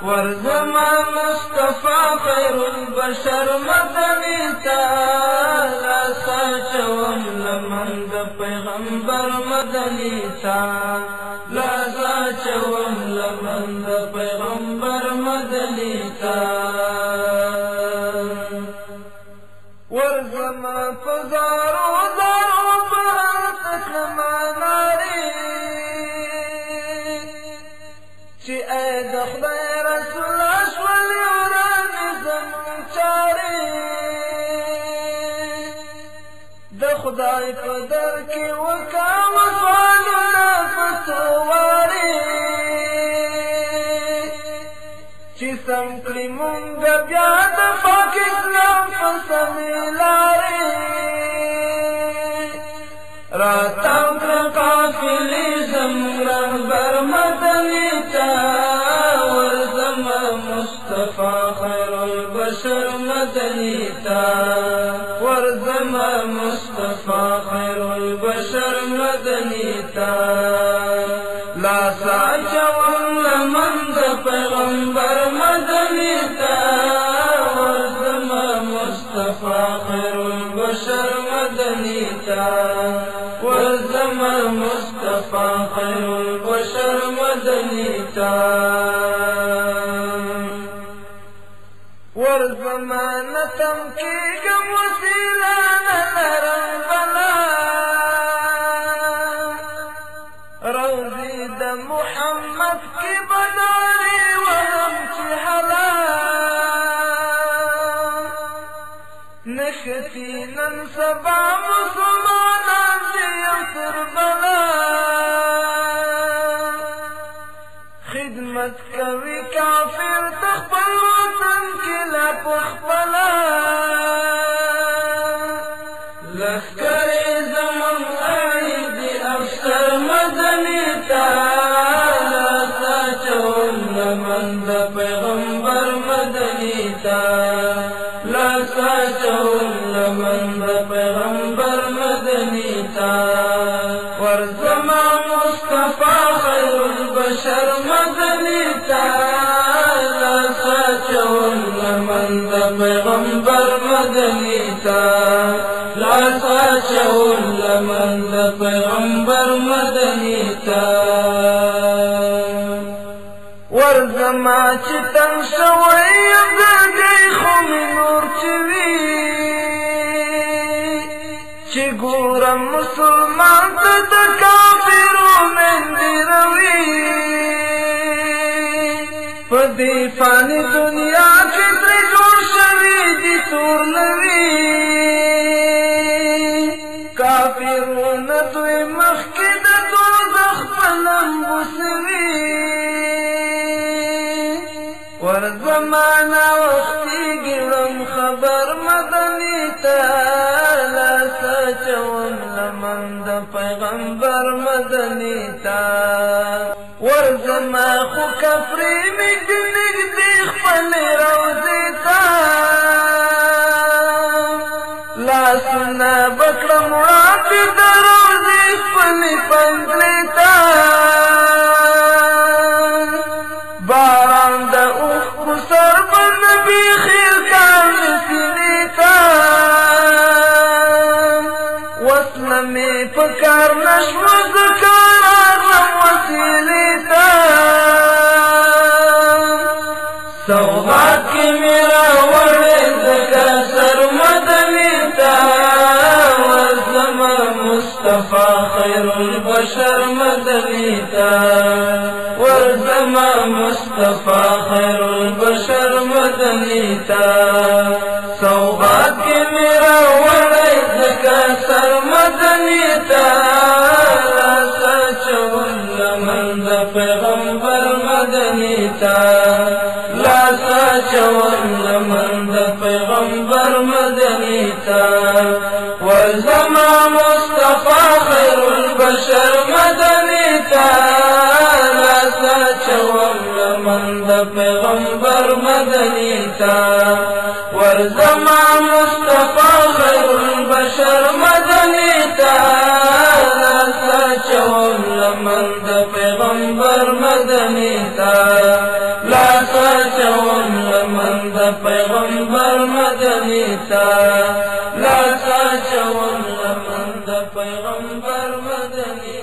ورزما مصطفى خير البشر مدني تا لاسا چوم لمن د پیغمبر مدني تا لاسا چوم لمن د پیغمبر مدني تا ورزما فزارو دارو بہت کماناری چی اے دخدای رسول اشوال یورانی زمون چاری دخدای قدر کی وکام سوالو نفتواری چی سمکلی منگ بیاد پاک اسلام فسمیلاری راتاو قافلی زمران بر مدنی تا ورزما مصطفى خير البشر مدني تا ورزما مصطفى خير البشر مدني تا لا ساچون لمن د پیغمبر مدني تا ورزما مصطفى خير البشر مدني تا ورزما مصطفى خير البشر مدني تا ورزما نتم کیگم وسیلہ نلرم بلا روزی د محمد کی بداری وهم چی حلا نختی نن سبا مسلمانان دیم تر بلا خدمت کوي کافر تخبل وطن کی لپخبلا لخکر زمن آئید افسر مدنی تا لاسا چون لمن د پیغمبر مدنی تا لاسا چون لمن د پیغمبر مدنی تا ورزما مصطفى خير البشر مدني تا لاسا چون لمن د پیغمبر مدني تا لاسا چون لمن د پیغمبر مدني تا ورزما چې تنگ شوی یم زړګی خو مې نور چې وي چې ګورم مسلمان ته د کافرو مندې روي په دې فاني دنیا کې ترې جوړ شوي دي تور لوي کافرونه دوی مخکې د دوزخ په لمبو سوي ورزما ناوختي ګړم خبر مدني ته لاسا چون لمن د پیغمبر مدني تا ورزما خو کفرې نږدې خپل روضې ته لاسونه بکړم وړاندې د روضې خپلې پنجرې ته باران د اوښکو سر به نبي خیر کړم سینې ته وصله مې په کار نه شوه ځکه راغلم وسیلې ته سوغات کې مې راوړې ځکه سر مدني ته ورزما مصطفى خير البشر مدني تا ورزما مصطفى خير البشر مدني تا سوغات کې مې راوړې ځکه سر مدني تا لاسا چون لمن د پیغمبر مدني تا لاسا چون لمن د پیغمبر مدني تا ورزما مصطفى خير البشر مدني تا لاسا چون لمن د پیغمبر مدني تا ورزما مصطفى خير البشر مدني تا لاسا چون لمن د پیغمبر مدني تا لاسا پیغمبر مدنی تا لا ساچون لمن د پیغمبر مدنی